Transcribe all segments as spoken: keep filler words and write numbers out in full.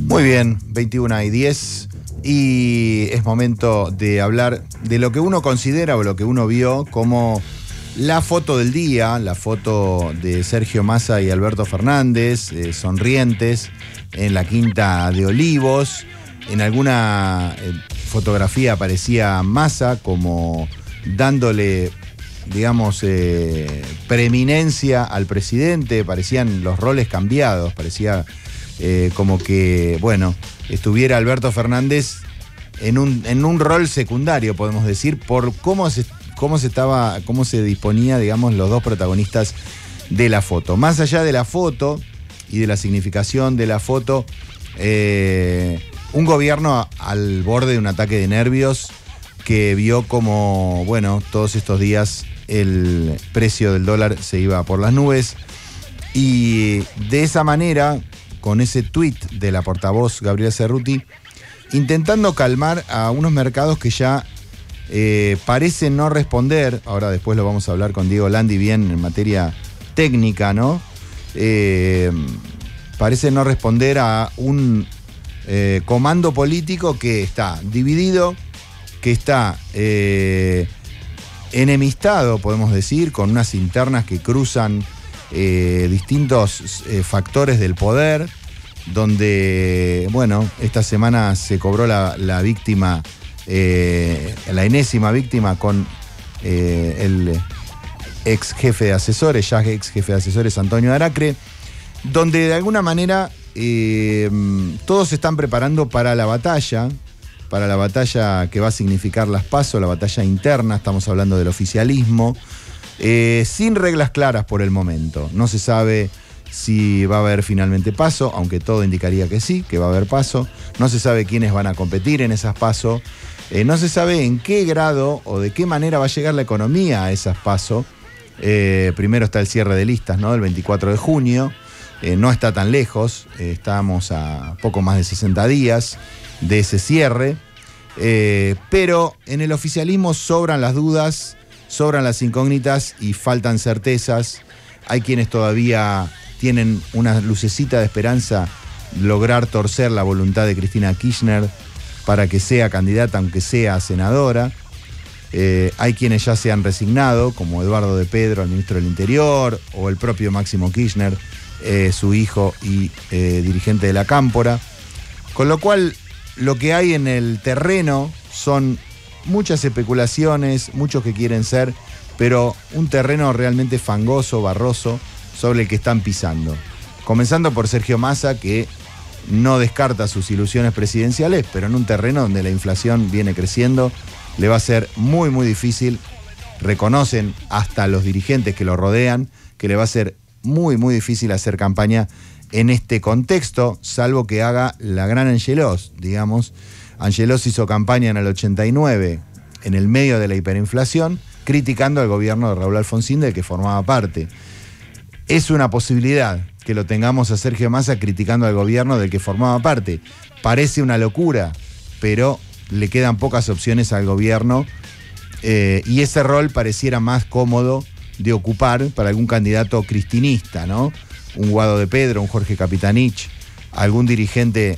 Muy bien, veintiuna y diez, y es momento de hablar de lo que uno considera o lo que uno vio como la foto del día, la foto de Sergio Massa y Alberto Fernández, eh, sonrientes, en la Quinta de Olivos. En alguna eh, fotografía aparecía Massa como dándole, digamos, eh, preeminencia al presidente. Parecían los roles cambiados, parecía eh, como que, bueno, estuviera Alberto Fernández en un, en un rol secundario, podemos decir, por cómo se, cómo se estaba, cómo se disponía, digamos, los dos protagonistas de la foto. Más allá de la foto y de la significación de la foto, eh, un gobierno al borde de un ataque de nervios que vio como, bueno, todos estos días el precio del dólar se iba por las nubes, y de esa manera, con ese tuit de la portavoz Gabriela Cerruti, intentando calmar a unos mercados que ya eh, parecen no responder. Ahora después lo vamos a hablar con Diego Landi bien en materia técnica, ¿no? Eh, parece no responder a un eh, comando político que está dividido, que está eh, enemistado, podemos decir, con unas internas que cruzan eh, distintos eh, factores del poder, donde, bueno, esta semana se cobró la, la víctima, eh, la enésima víctima con eh, el ex jefe de asesores, ya ex jefe de asesores Antonio Aracre, donde de alguna manera eh, todos se están preparando para la batalla, para la batalla que va a significar las PASO, la batalla interna. Estamos hablando del oficialismo, eh, sin reglas claras por el momento. No se sabe si va a haber finalmente PASO, aunque todo indicaría que sí, que va a haber PASO. No se sabe quiénes van a competir en esas PASO. Eh, no se sabe en qué grado o de qué manera va a llegar la economía a esas PASO. Eh, primero está el cierre de listas, ¿no? El veinticuatro de junio. Eh, no está tan lejos. Eh, estamos a poco más de sesenta días de ese cierre. Eh, pero en el oficialismo sobran las dudas, sobran las incógnitas y faltan certezas. Hay quienes todavía tienen una lucecita de esperanza, lograr torcer la voluntad de Cristina Kirchner para que sea candidata, aunque sea senadora. Eh, hay quienes ya se han resignado, como Eduardo de Pedro, el ministro del Interior, o el propio Máximo Kirchner, eh, su hijo y eh, dirigente de la Cámpora. Con lo cual, lo que hay en el terreno son muchas especulaciones, muchos que quieren ser, pero un terreno realmente fangoso, barroso, sobre el que están pisando. Comenzando por Sergio Massa, que no descarta sus ilusiones presidenciales, pero en un terreno donde la inflación viene creciendo, le va a ser muy, muy difícil. Reconocen hasta los dirigentes que lo rodean que le va a ser muy, muy difícil hacer campaña en este contexto, salvo que haga la gran Angelos, digamos. Angelos hizo campaña en el ochenta y nueve, en el medio de la hiperinflación, criticando al gobierno de Raúl Alfonsín, del que formaba parte. Es una posibilidad que lo tengamos a Sergio Massa criticando al gobierno del que formaba parte. Parece una locura, pero le quedan pocas opciones al gobierno, eh, y ese rol pareciera más cómodo de ocupar para algún candidato cristinista, ¿no? Un Guado de Pedro, un Jorge Capitanich, algún dirigente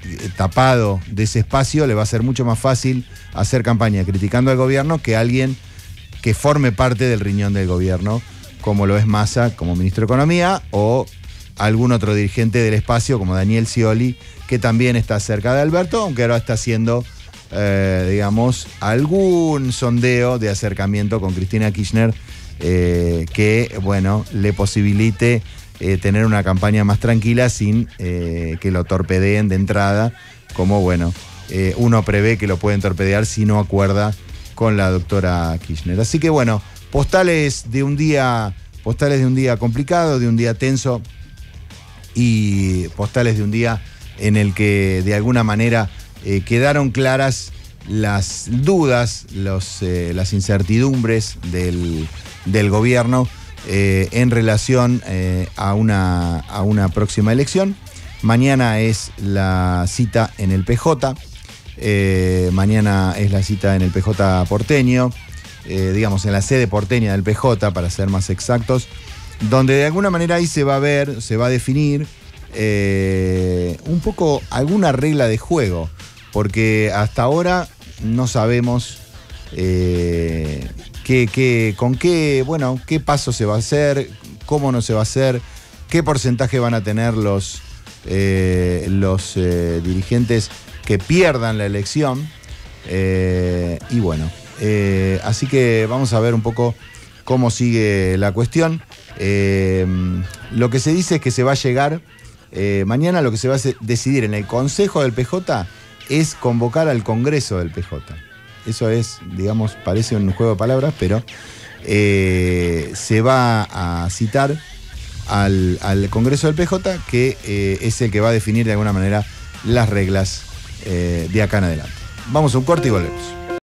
tapado de ese espacio. Le va a ser mucho más fácil hacer campaña criticando al gobierno que alguien que forme parte del riñón del gobierno, como lo es Massa como ministro de Economía, o algún otro dirigente del espacio como Daniel Scioli, que también está cerca de Alberto, aunque ahora está haciendo, eh, digamos, algún sondeo de acercamiento con Cristina Kirchner, eh, que, bueno, le posibilite eh, tener una campaña más tranquila sin eh, que lo torpedeen de entrada, como, bueno, eh, uno prevé que lo pueden torpedear si no acuerda con la doctora Kirchner. Así que, bueno, postales de un día, postales de un día complicado, de un día tenso, y postales de un día en el que de alguna manera eh, quedaron claras las dudas, los, eh, las incertidumbres del, del gobierno eh, en relación eh, a, una, a una próxima elección. Mañana es la cita en el P J, eh, mañana es la cita en el P J porteño, eh, digamos en la sede porteña del P J, para ser más exactos, donde de alguna manera ahí se va a ver, se va a definir eh, un poco alguna regla de juego, porque hasta ahora no sabemos eh, qué, qué, con qué, bueno, qué paso se va a hacer, cómo no se va a hacer, qué porcentaje van a tener los, eh, los eh, dirigentes que pierdan la elección. Eh, y bueno, eh, así que vamos a ver un poco cómo sigue la cuestión. Eh, lo que se dice es que se va a llegar, eh, mañana lo que se va a decidir en el Consejo del P J es convocar al Congreso del P J. Eso es, digamos, parece un juego de palabras, pero eh, se va a citar al, al Congreso del P J, que eh, es el que va a definir de alguna manera las reglas eh, de acá en adelante. Vamos a un corte y volvemos.